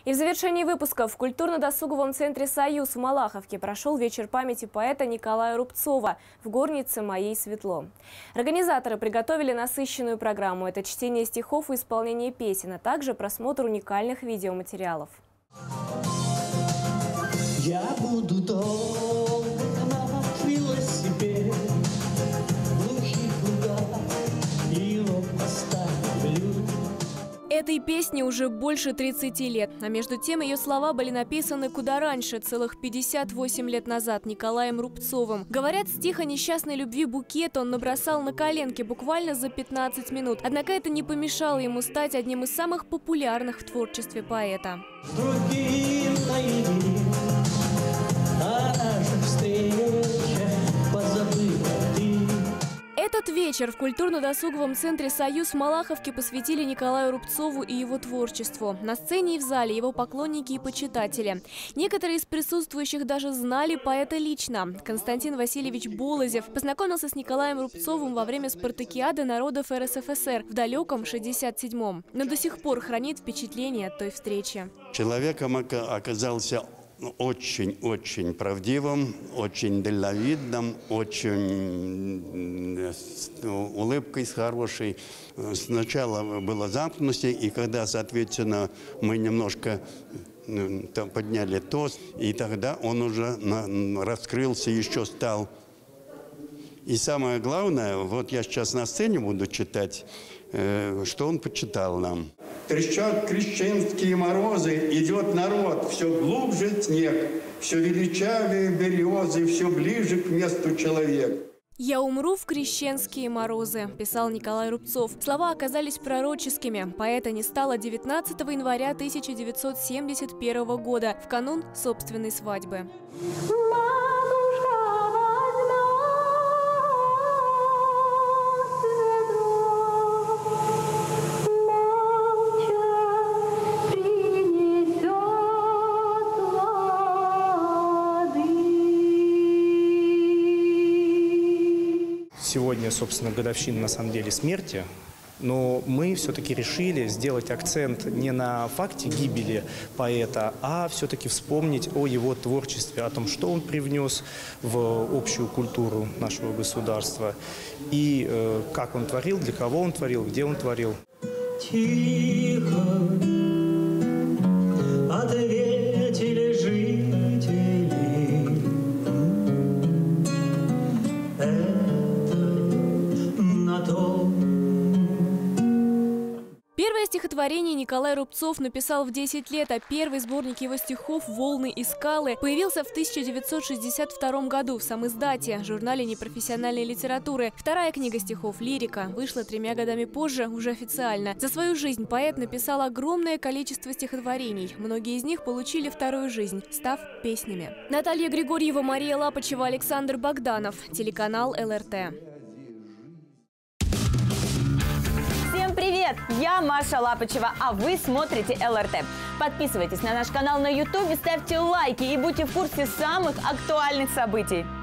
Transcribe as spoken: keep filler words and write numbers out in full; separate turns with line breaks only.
И в завершении выпуска в культурно-досуговом центре «Союз» в Малаховке прошел вечер памяти поэта Николая Рубцова в горнице «Моей светло». Организаторы приготовили насыщенную программу. Это чтение стихов и исполнение песен, а также просмотр уникальных видеоматериалов.
Я буду долго на велосипеде, глухих лугах его поставлю.
Этой песне уже больше тридцати лет, а между тем ее слова были написаны куда раньше, целых пятьдесят восемь лет назад, Николаем Рубцовым. Говорят, стих о несчастной любви букет он набросал на коленке буквально за пятнадцать минут. Однако это не помешало ему стать одним из самых популярных в творчестве поэта.
Другим наедине, а наша встреча позабыла ты.
Этот вечер в культурно-досуговом центре «Союз» в Малаховке посвятили Николаю Рубцову и его творчеству. На сцене и в зале его поклонники и почитатели. Некоторые из присутствующих даже знали поэта лично. Константин Васильевич Болозев познакомился с Николаем Рубцовым во время спартакиады народов эр эс эф эс эр в далеком шестьдесят седьмом. Но до сих пор хранит впечатление от той встречи.
Человеком оказался очень-очень правдивым, очень дальновидным, очень с улыбкой с хорошей. Сначала было замкнутость, и когда, соответственно, мы немножко подняли тост, и тогда он уже раскрылся, еще стал. И самое главное, вот я сейчас на сцене буду читать, что он почитал нам. Трещат крещенские морозы, идет народ, все глубже снег, все величавее березы, все ближе к месту человек.
«Я умру в крещенские морозы», – писал Николай Рубцов. Слова оказались пророческими. Поэта не стало девятнадцатого января тысяча девятьсот семьдесят первого года, в канун собственной свадьбы.
Сегодня, собственно, годовщина, на самом деле, смерти, но мы все-таки решили сделать акцент не на факте гибели поэта, а все-таки вспомнить о его творчестве, о том, что он привнес в общую культуру нашего государства, и э, как он творил, для кого он творил, где он творил.
Тихо ответили жители.
Первое стихотворение Николай Рубцов написал в десять лет, а первый сборник его стихов «Волны и скалы» появился в тысяча девятьсот шестьдесят втором году в самиздате, журнале непрофессиональной литературы. Вторая книга стихов «Лирика» вышла тремя годами позже, уже официально. За свою жизнь поэт написал огромное количество стихотворений. Многие из них получили вторую жизнь, став песнями. Наталья Григорьева, Мария Лапочева, Александр Богданов. Телеканал эл эр тэ.
Всем привет! Я Маша Лапочева, а вы смотрите эл эр тэ. Подписывайтесь на наш канал на ютубе, ставьте лайки и будьте в курсе самых актуальных событий.